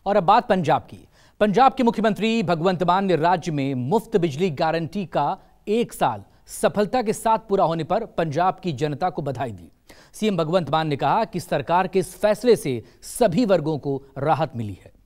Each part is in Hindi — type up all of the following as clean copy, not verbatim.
और अब बात पंजाब की। पंजाब के मुख्यमंत्री भगवंत मान ने राज्य में मुफ्त बिजली गारंटी का 1 साल सफलता के साथ पूरा होने पर पंजाब की जनता को बधाई दी। सीएम भगवंत मान ने कहा कि सरकार के इस फैसले से सभी वर्गों को राहत मिली है।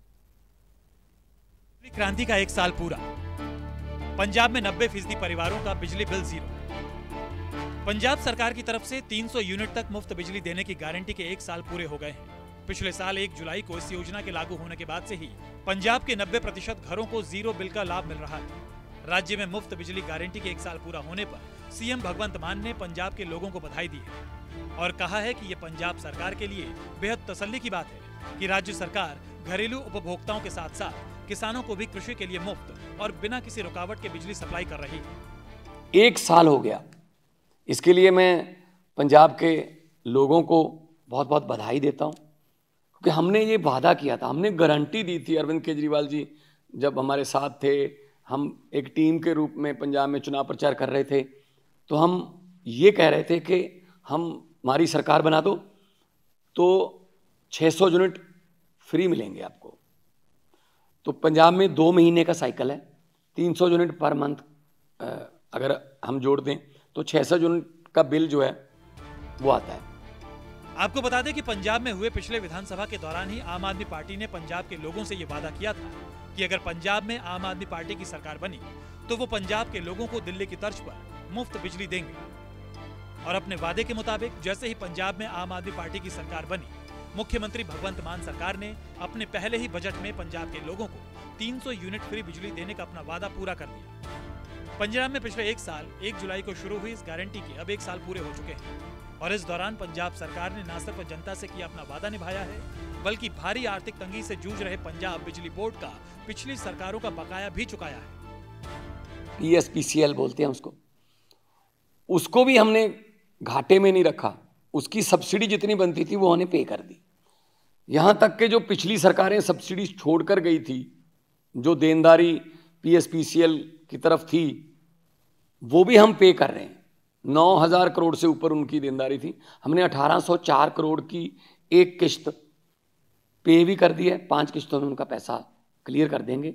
क्रांति का 1 साल पूरा। पंजाब में 90% परिवारों का बिजली बिल जीरो। पंजाब सरकार की तरफ से 300 यूनिट तक मुफ्त बिजली देने की गारंटी के 1 साल पूरे हो गए हैं। पिछले साल 1 जुलाई को इस योजना के लागू होने के बाद से ही पंजाब के 90% घरों को जीरो बिल का लाभ मिल रहा है। राज्य में मुफ्त बिजली गारंटी के 1 साल पूरा होने पर सीएम भगवंत मान ने पंजाब के लोगों को बधाई दी है और कहा है कि ये पंजाब सरकार के लिए बेहद तसल्ली की बात है कि राज्य सरकार घरेलू उपभोक्ताओं के साथ साथ किसानों को भी कृषि के लिए मुफ्त और बिना किसी रुकावट के बिजली सप्लाई कर रही है। 1 साल हो गया, इसके लिए मैं पंजाब के लोगों को बहुत बहुत बधाई देता हूं, क्योंकि हमने ये वादा किया था, हमने गारंटी दी थी। अरविंद केजरीवाल जी जब हमारे साथ थे, हम एक टीम के रूप में पंजाब में चुनाव प्रचार कर रहे थे, तो हम ये कह रहे थे कि हमारी सरकार बना दो तो 600 यूनिट फ्री मिलेंगे आपको। तो पंजाब में 2 महीने का साइकिल है, 300 यूनिट पर मंथ अगर हम जोड़ दें तो 600 यूनिट का बिल जो है वो आता है। आपको बता दें कि पंजाब में हुए पिछले विधानसभा के दौरान ही आम आदमी पार्टी ने पंजाब के लोगों से ये वादा किया था कि अगर पंजाब में आम आदमी पार्टी की सरकार बनी तो वो पंजाब के लोगों को दिल्ली की तर्ज पर मुफ्त बिजली देंगे। और अपने वादे के मुताबिक जैसे ही पंजाब में आम आदमी पार्टी की सरकार बनी, मुख्यमंत्री भगवंत मान सरकार ने अपने पहले ही बजट में पंजाब के लोगों को 300 यूनिट फ्री बिजली देने का अपना वादा पूरा कर दिया। पंजाब में पिछले 1 साल 1 जुलाई को शुरू हुई इस गारंटी के अब 1 साल पूरे हो चुके हैं और इस दौरान पंजाब सरकार ने न सिर्फ जनता से किया अपना वादा निभाया है, बल्कि भारी आर्थिक तंगी से जूझ रहे पंजाब बिजली बोर्ड का पिछली सरकारों का बकाया भी चुकाया है। PSPCL बोलते हैं उसको भी हमने घाटे में नहीं रखा, उसकी सब्सिडी जितनी बनती थी वो हमने पे कर दी। यहां तक कि जो पिछली सरकारें सब्सिडी छोड़कर गई थी, जो देनदारी PSPCL की तरफ थी, वो भी हम पे कर रहे हैं। 9,000 करोड़ से ऊपर उनकी देनदारी थी, हमने 1804 करोड़ की एक किश्त पे भी कर दी है। 5 किश्तों में उनका पैसा क्लियर कर देंगे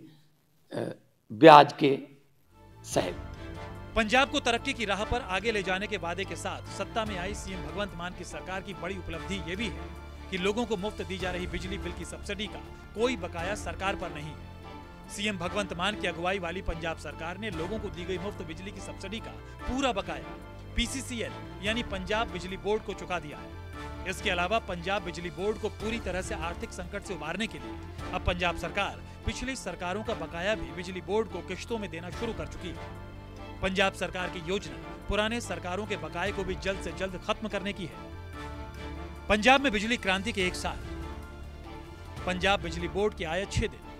ब्याज के सहित। पंजाब को तरक्की की राह पर आगे ले जाने के वादे के साथ सत्ता में आई सीएम भगवंत मान की सरकार की बड़ी उपलब्धि ये भी है कि लोगों को मुफ्त दी जा रही बिजली बिल की सब्सिडी का कोई बकाया सरकार पर नहीं है। सीएम भगवंत मान की अगुवाई वाली पंजाब सरकार ने लोगों को दी गई मुफ्त बिजली की सब्सिडी का पूरा बकाया PCCL यानी पंजाब बिजली बोर्ड को चुका दिया है। इसके अलावा पंजाब बिजली बोर्ड को पूरी तरह से आर्थिक संकट से उबारने के लिए अब पंजाब सरकार पिछली सरकारों का बकाया भी बिजली बोर्ड को किश्तों में देना शुरू कर चुकी है। पंजाब सरकार की योजना पुराने सरकारों के बकाये को भी जल्द से जल्द खत्म करने की है। पंजाब में बिजली क्रांति के 1 साल, पंजाब बिजली बोर्ड के आए 6 दिन।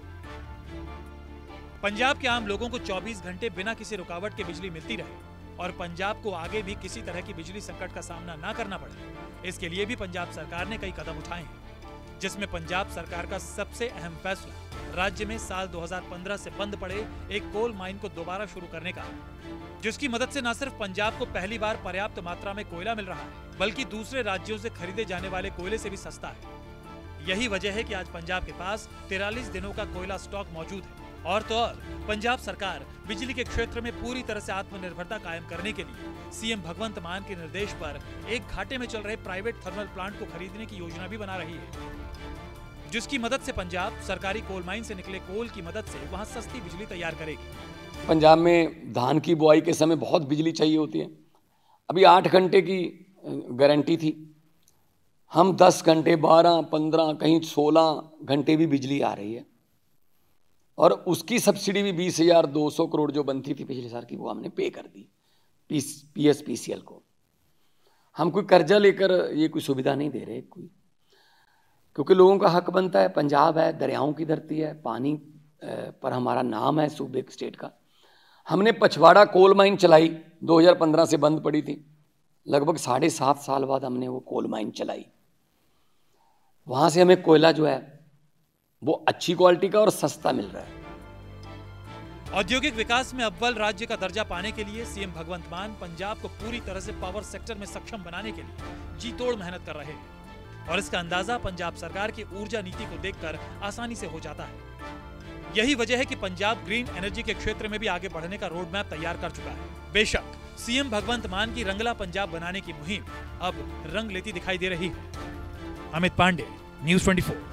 पंजाब के आम लोगों को 24 घंटे बिना किसी रुकावट के बिजली मिलती रहे और पंजाब को आगे भी किसी तरह की बिजली संकट का सामना ना करना पड़े, इसके लिए भी पंजाब सरकार ने कई कदम उठाए हैं, जिसमें पंजाब सरकार का सबसे अहम फैसला राज्य में साल 2015 से बंद पड़े एक कोल माइन को दोबारा शुरू करने का, जिसकी मदद से न सिर्फ पंजाब को पहली बार पर्याप्त मात्रा में कोयला मिल रहा है, बल्कि दूसरे राज्यों से खरीदे जाने वाले कोयले से भी सस्ता है। यही वजह है कि आज पंजाब के पास 43 दिनों का कोयला स्टॉक मौजूद है। और तो और पंजाब सरकार बिजली के क्षेत्र में पूरी तरह से आत्मनिर्भरता कायम करने के लिए सीएम भगवंत मान के निर्देश पर एक घाटे में चल रहे प्राइवेट थर्मल प्लांट को खरीदने की योजना भी बना रही है, जिसकी मदद से पंजाब सरकारी कोल माइन से निकले कोल की मदद से वहां सस्ती बिजली तैयार करेगी। पंजाब में धान की बुआई के समय बहुत बिजली चाहिए होती है। अभी 8 घंटे की गारंटी थी, हम 10 घंटे 12 15 कहीं 16 घंटे भी बिजली आ रही है और उसकी सब्सिडी भी 20,200 करोड़ जो बनती थी पिछले साल की, वो हमने पे कर दी PSPCL को। हम कोई कर्जा लेकर ये कोई सुविधा नहीं दे रहे कोई, क्योंकि लोगों का हक बनता है। पंजाब है, दरियाओं की धरती है, पानी पर हमारा नाम है सूबे स्टेट का। हमने पछवाड़ा कोल माइन चलाई, 2015 से बंद पड़ी थी, लगभग 7.5 साल बाद हमने वो कोल माइन चलाई। वहां से हमें कोयला जो है वो अच्छी क्वालिटी का और सस्ता मिल रहा है। औद्योगिक विकास में अव्वल राज्य का दर्जा पाने के लिए सीएम भगवंत मान पंजाब को पूरी तरह से पावर सेक्टर में सक्षम बनाने के लिए जी तोड़ मेहनत कर रहे हैं। और इसका अंदाजा पंजाब सरकार की ऊर्जा नीति को देखकर आसानी से हो जाता है। यही वजह है कि पंजाब ग्रीन एनर्जी के क्षेत्र में भी आगे बढ़ने का रोड मैप तैयार कर चुका है। बेशक सीएम भगवंत मान की रंगला पंजाब बनाने की मुहिम अब रंग लेती दिखाई दे रही है। अमित पांडे, न्यूज़ 24।